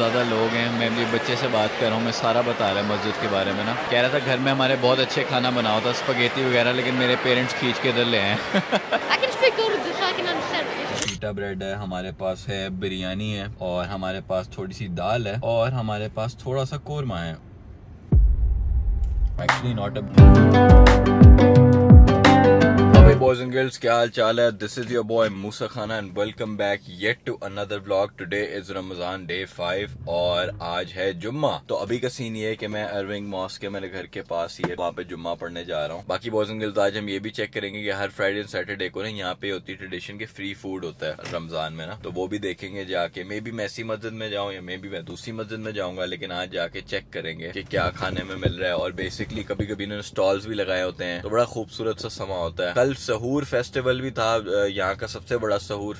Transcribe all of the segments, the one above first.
ज़्यादा लोग हैं। मैं भी बच्चे से बात कर रहा हूँ, मैं सारा बता रहा है मस्जिद के बारे में ना। कह रहा था घर में हमारे बहुत अच्छे खाना बना होता, स्पगेटी वगैरह, लेकिन मेरे पेरेंट्स खींच के इधर ले आए। पीटा ब्रेड है, हमारे पास है बिरयानी है, और हमारे पास थोड़ी सी दाल है, और हमारे पास थोड़ा सा कोरमा है। Actually not boys and girls, क्या हाल चाल है? This is your boy Musa Khana and welcome back yet to another vlog. Today is Ramzan day 5 और आज है जुम्मा। तो अभी का सीन ये है कि मैं अर्विंग मॉस्क के मेरे घर के पास ही है, वहाँ पे जुम्मा पढ़ने जा रहा हूँ। बाकी बॉयज एंड गर्ल्स, आज हम ये भी चेक करेंगे कि हर फ्राइडे एंड सैटरडे को ना यहाँ पे होती है ट्रेडिशन के फ्री फूड होता है रमजान में ना, तो वो भी देखेंगे जाके। मे बी मैं इसी मस्जिद में जाऊँ या मे बी मैं दूसरी मस्जिद में जाऊंगा, लेकिन आज जाके चेक करेंगे कि क्या खाने में मिल रहा है। और बेसिकली कभी कभी इन्होंने स्टॉल्स भी लगाए होते हैं, तो बड़ा खूबसूरत सा समा होता है। कल सहूर फेस्टिवल भी था, यहाँ का सबसे बड़ा सहूर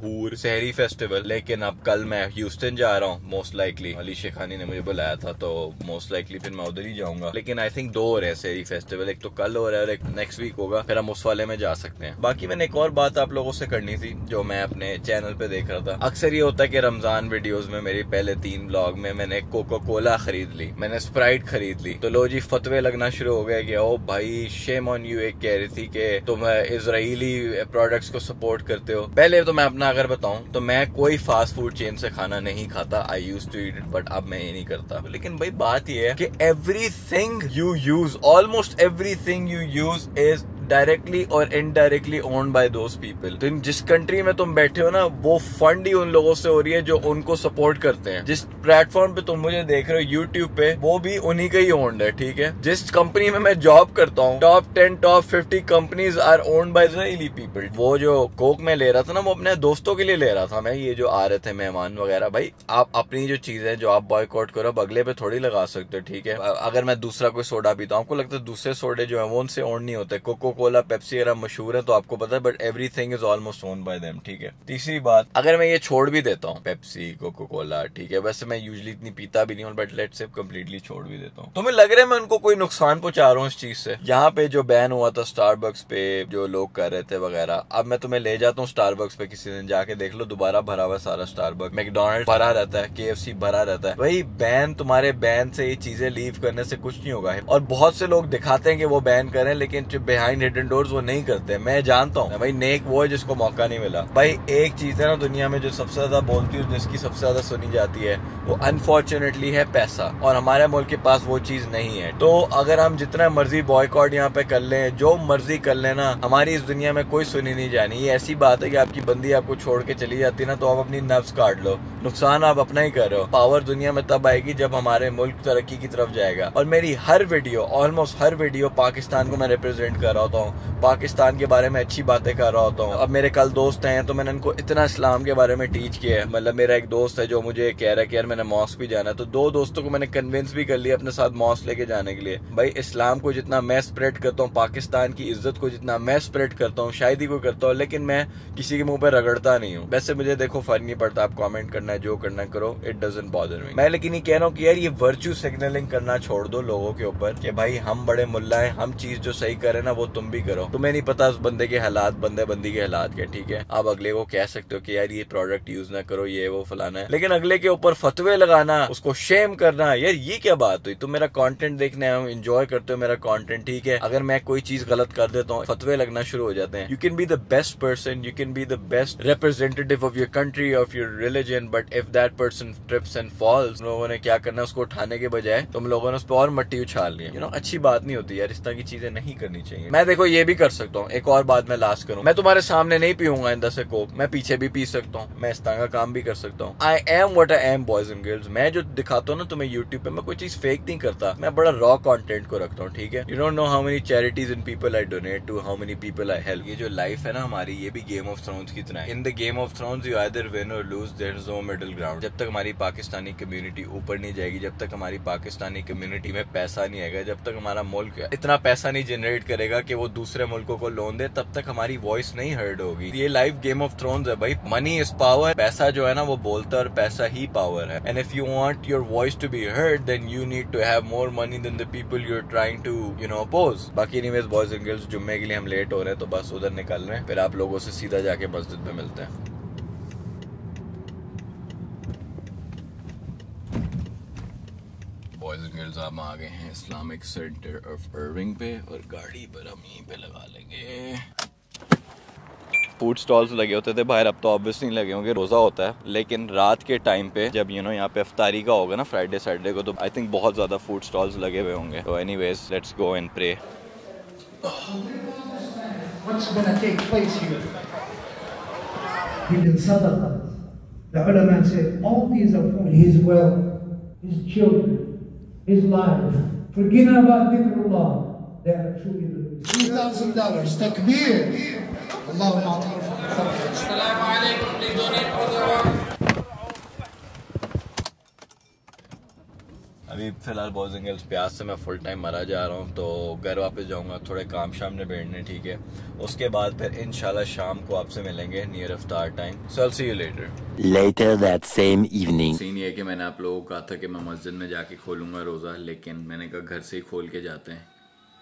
सहरी फेस्टिवल, लेकिन अब कल मैं ह्यूस्टन जा रहा हूँ मोस्ट लाइकली। अली शेखानी ने मुझे बुलाया था, तो मोस्ट लाइकली फिर मैं उधर ही जाऊंगा। लेकिन आई थिंक 2 हो रहे हैं सहरी फेस्टिवल, एक तो कल हो रहा है और एक नेक्स्ट वीक होगा, फिर हम उस वाले में जा सकते हैं। बाकी मैंने एक और बात आप लोगों से करनी थी जो मैं अपने चैनल पे देख रहा था। अक्सर ये होता है कि रमजान वीडियोस में मेरी पहले 3 व्लॉग में मैंने कोको कोला खरीद ली, मैंने स्प्राइट खरीद ली, तो लो जी फतवे लगना शुरू हो गए कि ओ भाई शेम ऑन यू। एक कह रही थी कि तुम इजरायली प्रोडक्ट्स को सपोर्ट करते हो। पहले तो मैं अपना अगर बताऊं तो मैं कोई फास्ट फूड चेन से खाना नहीं खाता। I used to eat it, but अब मैं ये नहीं करता। लेकिन भाई बात ये है कि everything you use, almost everything you use is directly और indirectly owned by those people. तो जिस कंट्री में तुम बैठे हो ना, वो फंड ही उन लोगों से हो रही है जो उनको सपोर्ट करते हैं। जिस प्लेटफॉर्म पे तुम मुझे देख रहे हो यूट्यूब पे, वो भी उन्हीं का ही ओन्ड है, ठीक है। जिस कंपनी में मैं जॉब करता हूँ, top 10 top 50 companies are owned by Israeli people. वो जो कोक में ले रहा था ना, वो अपने दोस्तों के लिए ले रहा था मैं। ये जो आ रहे थे मेहमान वगैरह, भाई आप अपनी जो चीजें जो आप बॉयकॉट करो, अब अगले पे थोड़ी लगा सकते हो, ठीक है। अगर मैं दूसरा कोई सोडा पीता हूँ, आपको लगता है दूसरे सोडे जो है वो उनसे ओन नहीं होते। कोको कोला पेप्सी वगैरह मशहूर है तो आपको पता है, but everything is almost own by them, ठीक है। तीसरी बात, अगर मैं ये छोड़ भी देता हूँ पेप्सी कोको कोला, ठीक है, वैसे मैं यूजुअली इतनी पीता भी नहीं हूँ, बट लेट्स से कंप्लीटली छोड़ भी देता हूँ, तो मुझे लग रहा है मैं उनको कोई नुकसान पहुंचा रहा हूँ इस चीज से। यहाँ पे जो बैन हुआ था स्टारबक्स पे, जो लोग कर रहे थे वगैरह, अब मैं तुम्हें ले जाता हूँ स्टारबक्स पे, किसी दिन जाके देख लो, दोबारा भरा हुआ सारा स्टारबक्स। मैकडॉनल्ड भरा रहता है, KFC भरा रहता है। भाई बैन, तुम्हारे बैन से ये चीजें लीव करने से कुछ नहीं होगा। और बहुत से लोग दिखाते हैं कि वो बैन करें, लेकिन बिहाइंड हिडन डोर्स वो नहीं करते। मैं जानता हूँ भाई, नेक वो है जिसको मौका नहीं मिला। भाई एक चीज है ना दुनिया में जो सबसे ज्यादा बोलती है, जिसकी सबसे ज्यादा सुनी जाती है, वो अनफॉर्चुनेटली है पैसा। और हमारे मुल्क के पास वो चीज नहीं है। तो अगर हम जितना मर्जी बॉयकॉट यहाँ पे कर लें, जो मर्जी कर लेना, हमारी इस दुनिया में कोई सुनी नहीं जानी। ये ऐसी बात है कि आपकी बंदी आपको छोड़ के चली जाती है ना, तो आप अपनी नफ्स काट लो, नुकसान आप अपना ही कर रहे हो। पावर दुनिया में तब आएगी जब हमारे मुल्क तरक्की की तरफ जाएगा। और मेरी हर वीडियो, ऑलमोस्ट हर वीडियो, पाकिस्तान को मैं रिप्रेजेंट कर रहा होता हूँ, पाकिस्तान के बारे में अच्छी बातें कर रहा होता हूँ। अब मेरे कल दोस्त हैं तो मैंने उनको इतना इस्लाम के बारे में टीच किया है। मतलब मेरा एक दोस्त है जो मुझे कह रहा है कि यार मैंने मॉस्क भी जाना है, तो 2 दोस्तों को मैंने कन्विंस भी कर लिया अपने साथ मॉस्क लेके जाने के लिए। भाई इस्लाम को जितना मैं स्प्रेड करता हूँ, पाकिस्तान की इज्जत को जितना मैं स्प्रेड करता हूँ, शायद ही कोई करता हूँ, लेकिन मैं किसी के मुंह पे रगड़ता नहीं हूँ। वैसे मुझे देखो फर्क नहीं पड़ता, आप कमेंट करना है, जो करना है करो, इट डजंट बॉदर मी। मैं लेकिन ये कह रहा हूँ कि यार ये वर्च्यू सिग्नलिंग करना छोड़ दो लोगों के ऊपर कि भाई हम बड़े मुल्ला है, हम चीज जो सही करे ना वो तुम भी करो। तुम्हें नहीं पता उस बंदे के हालात, बंदी के हालात के, ठीक है। आप अगले को कह सकते हो कि यार ये प्रोडक्ट यूज ना करो, ये वो फलाना है, लेकिन अगले के ऊपर फतवे लगाना, उसको शेम करना, यार ये क्या बात हुई? तुम मेरा कंटेंट देखने आए हो, एंजॉय करते हो मेरा कंटेंट, ठीक है। अगर मैं कोई चीज गलत कर देता हूँ, फतवे लगना शुरू हो जाते हैं। You can be the best person, you can be the best representative of your country, of your religion, but if that person trips and falls, लोगों ने क्या करना, उसको उठाने के बजाय तुम लोगों ने उस पर और मट्टी उछाल ली। यू नो, अच्छी बात नहीं होती यार, इस तरह की चीजें नहीं करनी चाहिए। मैं देखो ये भी कर सकता हूँ, एक और बात मैं लास्ट करूँ, मैं तुम्हारे सामने नहीं पीऊंगा इंदा से कोक, मैं पीछे भी पी सकता हूँ, मैं इस तरह का काम भी कर सकता हूँ। I am what I am boys and girls. मैं जो दिखाता हूँ ना तुम्हें यूट्यूब पे, मैं कोई चीज फेक नहीं करता, मैं बड़ा रॉ कंटेंट को रखता हूँ, ठीक है। You don't know how many charities and people I donate to, how many people I help. ये जो लाइफ है ना हमारी, ये भी गेम ऑफ थ्रोन्स की तरह है। In the game of thrones you either win और lose, there is no middle ground. जब तक हमारी पाकिस्तानी कम्युनिटी ऊपर नहीं जाएगी, जब तक हमारी पाकिस्तानी कम्युनिटी में पैसा नहीं आएगा, जब तक हमारा मुल्क इतना पैसा नहीं जनरेट करेगा कि वो दूसरे मुल्कों को लोन दे, तब तक हमारी वॉइस नहीं हर्ड होगी। ये लाइफ गेम ऑफ थ्रोन्स है भाई। Money is power. पैसा जो है ना वो बोलता है और पैसा ही पावर है। And if you want your voice to be heard, then you need to have more money than the people you are trying to oppose. बाकी एनीवेज बॉयज एंड गर्ल्स, जुम्मे के लिए हम लेट हो रहे हैं, तो बस उधर निकल रहे हैं, फिर आप लोगों से सीधा जाके मस्जिद में मिलते हैं। बॉयज एंड गर्ल्स आप आ गए हैं इस्लामिक सेंटर ऑफ इरविंग पे और गाड़ी पर हम यहीं पे लगा लेंगे। फूड स्टॉल्स लगे होते थे बाहर, अब तो ऑब्वियसली लगे होंगे, रोज़ा होता है, लेकिन रात के टाइम पे जब यहाँ पे इफ्तारी का होगा ना फ्राइडे सैटरडे को, तो आई थिंक बहुत ज़्यादा फूड स्टॉल्स लगे हुए होंगे। तो anyways let's go and pray. What's going to take place here? He did sadaqah. The ulama said all these are for his wealth, his children, his life. Forget about dhikrullah. They are truly $3,000. Takbir. Allahu Akbar. Assalamu alaikum. Please donate for the work. अभी फिलहाल boys and girls प्यास से मैं full time मरा जा रहा हूँ, तो घर वापस जाऊँगा, थोड़े काम शाम निबेड़ने, ठीक है। उसके बाद फिर इंशाल्लाह शाम को आपसे मिलेंगे नियर इफ्तार time. So I will see you Later that same evening. Scene ये कि मैंने आप लोगों को कहा था कि मैं मस्जिद में जाके खोलूँगा रोज़ा, लेकिन मैंने कहा घर से ही खोल के जाते हैं।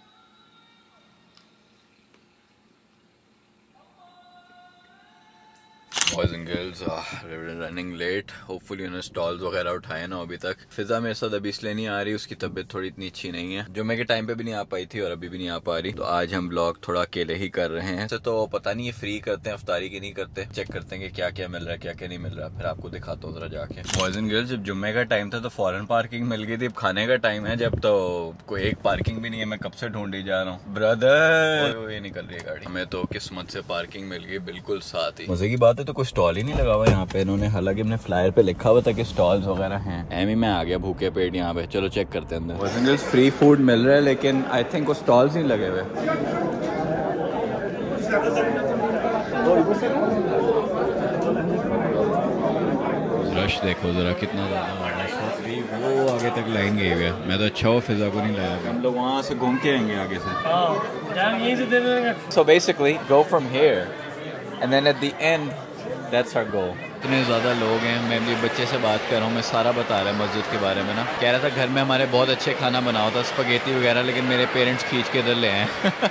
Boys and girls running late, hopefully stalls वगैरह उठाए ना अभी तक। फिजा मेरे साथ अभी इसलिए नहीं आ रही, उसकी तबीयत थोड़ी इतनी अच्छी नहीं है, जुम्मे के टाइम पे भी नहीं आ पाई थी और अभी भी नहीं आ पा रही। तो आज हम ब्लॉग थोड़ा अकेले ही कर रहे हैं। तो पता नहीं ये फ्री करते हैं इफ्तारी की नहीं करते, चेक करते हैं कि क्या क्या मिल रहा है क्या क्या नहीं मिल रहा, फिर आपको दिखाता हूँ जरा जाके। बॉयज एंड गर्ल्स जब जुम्मे का टाइम था तो फॉरन पार्किंग मिल गई थी, अब खाने का टाइम है जब तो कोई एक पार्किंग भी नहीं है, मैं कब से ढूंढी जा रहा हूँ। ब्रदर ये निकल रही है गाड़ी, हमें तो किस्मत से पार्किंग मिल गई बिल्कुल साथ ही। मजे की बात है तो कोई स्टॉल ही नहीं लगा हुआ यहाँ पे इन्होंने, हालांकि अपने फ्लायर पे लिखा हुआ था कि स्टॉल्स वगैरह हैं। एमी मैं आ गया भूखे पेट यहाँ पे, चलो चेक करते हैं अंदर। फ्री फूड मिल रहा है लेकिन आई थिंक वो स्टॉल्स नहीं लगे हुए। रश देखो जरा कितना ज्यादा, वो आगे तक लाइन गई हुई है। मैं तो अच्छा हो फिजा को नहीं लाया, हम लोग वहाँ से घूम के आएंगे आगे से। So basically go from here and then at the end that's our goal. इतने ज़्यादा लोग हैं, मैं भी बच्चे से बात कर रहा हूँ, मैं सारा बता रहा है मस्जिद के बारे में ना। कह रहा था घर में हमारे बहुत अच्छे खाना बना होता स्पगेटी वगैरह, लेकिन मेरे पेरेंट्स खींच के इधर ले आए।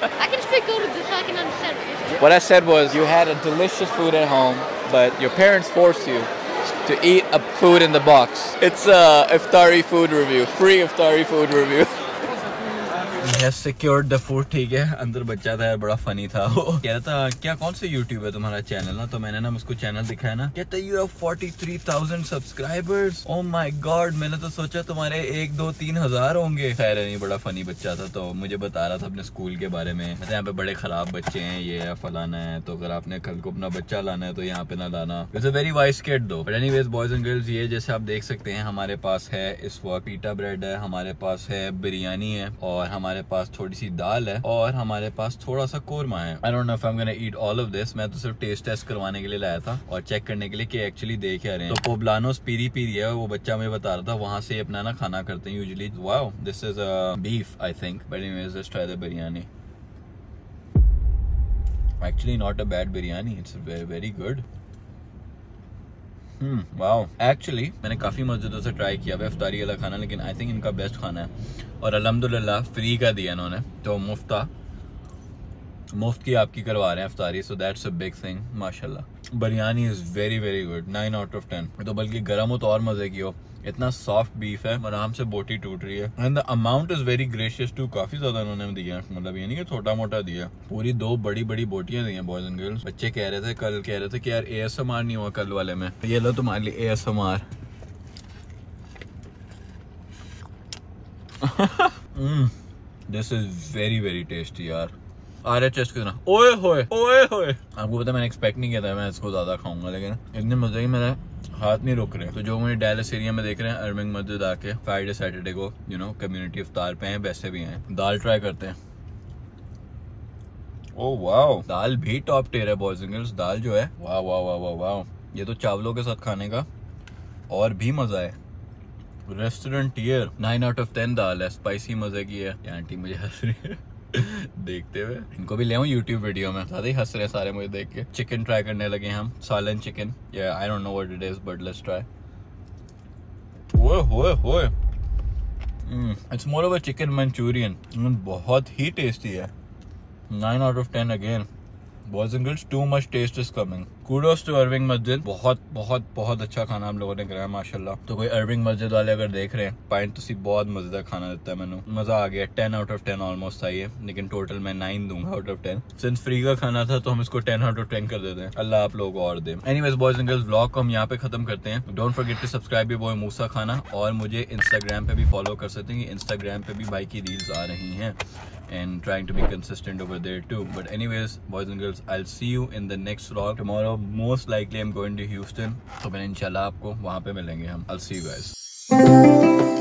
What I said was you had a delicious food at home, but your parents forced you to eat a food in the box. It's a iftari food review, free iftari food review. Has secured the food, ठीक है। अंदर बच्चा था यार, बड़ा funny था वो, कह रहा था क्या कौन से यूट्यूब है तुम्हारा चैनल ना, तो मैंने ना उसको चैनल दिखाया ना, कहता you have 43,000 subscribers. Oh my God, मैंने तो सोचा तुम्हारे 1, 2, 3 हजार होंगे। खैर नहीं, बड़ा फनी बच्चा था, तो मुझे बता रहा था अपने स्कूल के बारे में, यहाँ पे बड़े खराब बच्चे हैं, ये है फलाना है, तो अगर आपने कल को अपना बच्चा लाना है तो यहाँ पे ना लाना। It's a very wise kid though. But anyways boys and girls, ये जैसे आप देख सकते हैं हमारे पास है इस वक्त पीटा ब्रेड है, हमारे पास है बिरयानी है, और हमारे पास थोड़ी सी दाल है, और हमारे पास थोड़ा सा कोरमा है। I don't know if I'm gonna eat all of this। मैं तो सिर्फ टेस्ट करवाने के लिए लाया था और चेक करने के लिए कि एक्चुअली दे क्या रहे हैं। तो पोब्लानोस पीरी पीरी है, वो बच्चा मुझे बता रहा था, वहां से अपना ना खाना करते हैं usually. Wow, this is beef I think, but anyways let's try the biryani. Actually not a bad biryani, it's very good. Wow, actually मैंने काफ़ी मस्जिदों से ट्राई किया है इफ्तारी वाला खाना, लेकिन आई थिंक इनका बेस्ट खाना है, और अल्हम्दुलिल्लाह फ्री का दिया इन्होंने, तो मुफ्त की आपकी करवा रहे हैं इफ्तारी, so that's a big thing माशाल्लाह। Biryani is very very good, 9 out of 10। तो बल्कि गर्म हो तो और मज़े की हो, इतना सॉफ्ट बीफ है, आराम से बोटी टूट रही है, and the amount is very gracious too, काफी ज्यादा इन्होंने दिया, मतलब ये नहीं कि छोटा मोटा दिया, पूरी 2 बड़ी बड़ी बोटियां दी हैं बॉयज एंड गर्ल्स। बच्चे कह रहे थे कल, कह रहे थे कि यार ASMR नहीं हुआ कल वाले में, ये लो तुम्हारे लिए ASMR। This is very very tasty यार, RHS कितना, ओए होए ओए होए। आपको पता है मैंने एक्सपेक्ट नहीं किया था मैं इसको ज्यादा खाऊंगा, लेकिन इतने मजे की मेरा हाथ नहीं रुक रहे। तो जो मुझे डैलस एरिया में देख रहे हैं इरविंग मस्जिद आके फ्राइडे सैटरडे को कम्युनिटी इफ्तार पे हैं, वैसे भी हैं, दाल ट्राई करते हैं। ओह वाओ, दाल भी टॉप टियर है बॉयज एंड गर्ल्स, दाल जो है वाह वाह वाह वाह वाह, ये तो चावलों के साथ खाने का और भी मजा है। रेस्टोरेंट टियर, 9 out of 10 दाल है, स्पाइसी मजे की है। आंटी मुझे हंस रही है देखते हुए, इनको भी ले आऊं यूट्यूब वीडियो में, ज्यादा ही हंस रहे सारे मुझे देख के। चिकन ट्राई करने लगे हम, सालन चिकन, या I don't know what it is but let's try. ओए होए होए, it's more of a chicken manchurian, बहुत ही टेस्टी है। 9 out of 10 again boys and girls, too much taste is coming. Kudos to Irving मस्जिद, बहुत बहुत बहुत अच्छा खाना हम लोगों ने कराया माशाल्लाह। तो कोई अर्विंग मस्जिद वाले अगर देख रहे हैं, पाइन तुसी बहुत मजेदार खाना देता है, मैंने मजा आ गया। 10 आउट ऑफ 10 ऑलमोस्ट था ये, लेकिन टोटल मैं 9 दूंगा आउट ऑफ 10। सिंस फ्री का खाना था तो हम इसको 10 आउट ऑफ 10 कर देते हैं। अल्लाह आप लोगों को और दे। Anyways boys and girls, vlog को हम यहाँ पे खत्म करते हैं। Don't forget to subscribe your boy Musa Khana, और मुझे इंस्टाग्राम पे भी फॉलो कर सकते हैं। इंस्टाग्राम पे भी भाई की रील्स आ रही हैं and trying to be consistent over there too. But anyways, boys and girls, I'll see you in the next vlog tomorrow. Most likely I'm going to Houston, तो फिर इंशाल्लाह आपको वहाँ पे मिलेंगे हम। I'll see you guys.